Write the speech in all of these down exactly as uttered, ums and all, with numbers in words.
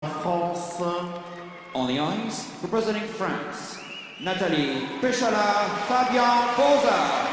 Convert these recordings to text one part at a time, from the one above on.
France. On the ice, representing France, Nathalie Péchala, Fabien Boza.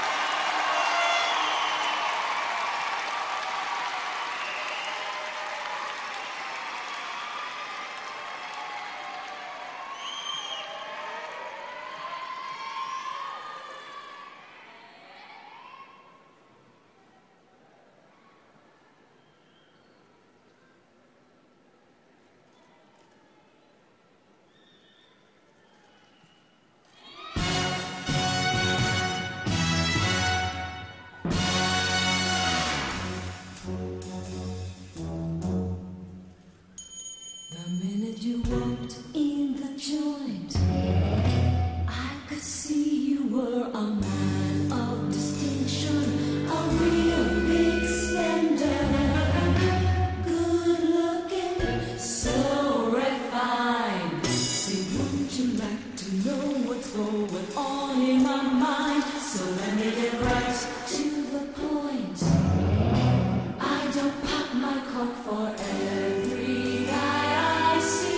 You walked in the joint, I could see you were a man of distinction, a real big spender, good looking, so refined. See, wouldn't you like to know what's going on in my mind? So let me get right to the point. I don't pop my cork for every guy I see.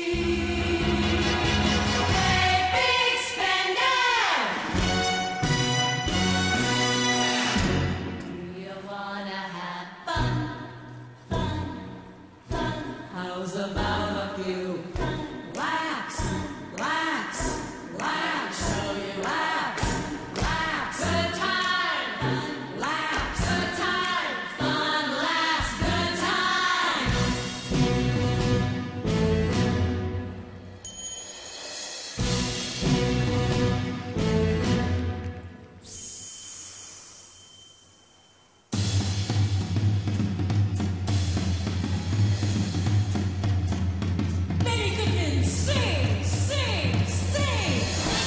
How's about a few laughs, laughs, laughs, so you laugh, laughs, good time, laughs, good time, fun, laughs, good time. Sing, sing, sing.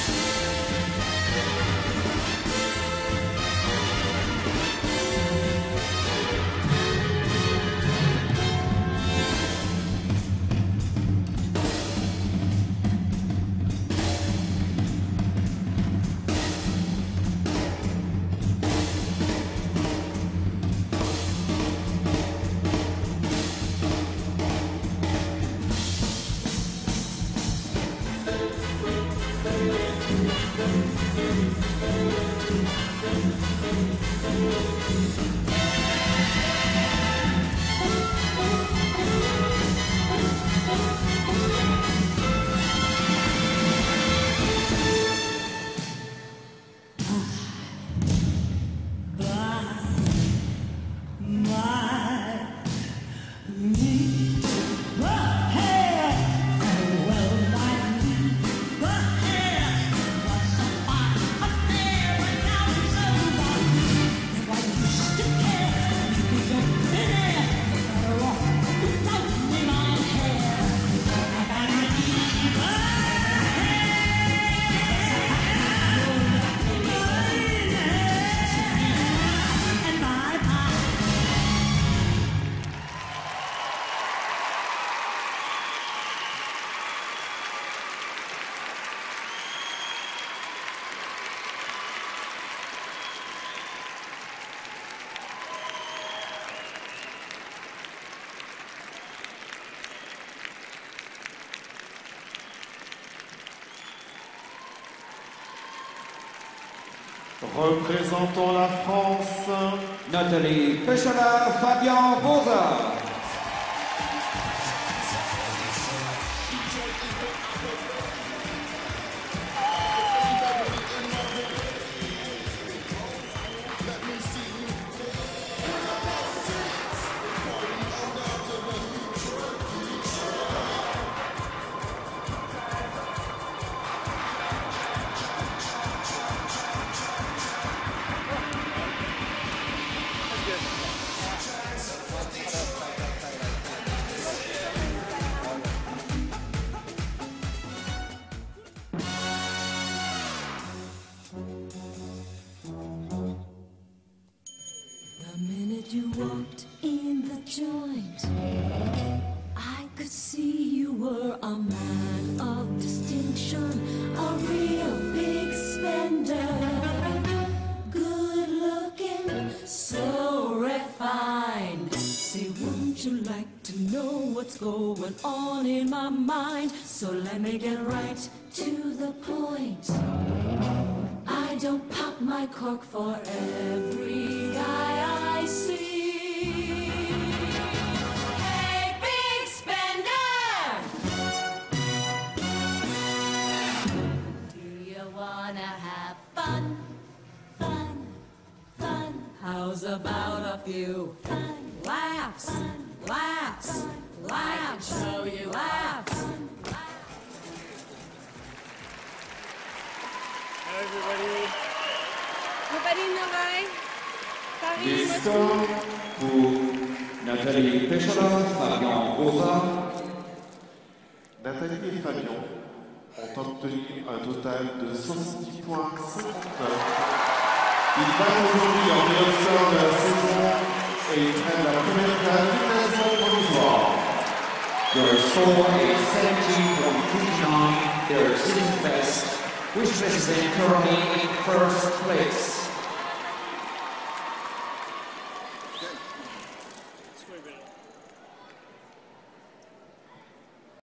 Représentant la France, Nathalie Péchala, Fabien Boza. You walked in the joint, I could see you were a man of distinction, a real big spender, good looking, so refined. Say, wouldn't you like to know what's what's going on in my mind, so let me get right to the point. I don't pop my cork for every guy I see. Hey, big spender! Do you wanna have fun? Fun, fun. How's about a few fun laughs, fun, laughs, fun, laughs? I can show you laughs. Fun, Everybody. Everybody Novaï, Paris, Des Moscou. scores pour Nathalie Péchola, Fabien Boza. Nathalie et Fabien ont obtenu un total de soixante-dix points cinquante-neuf. Ils battent aujourd'hui leur meilleur score de la saison et ils prennent la première place du classement provisoire. Their score is seventeen point three nine, their season's best, which places them currently in first place.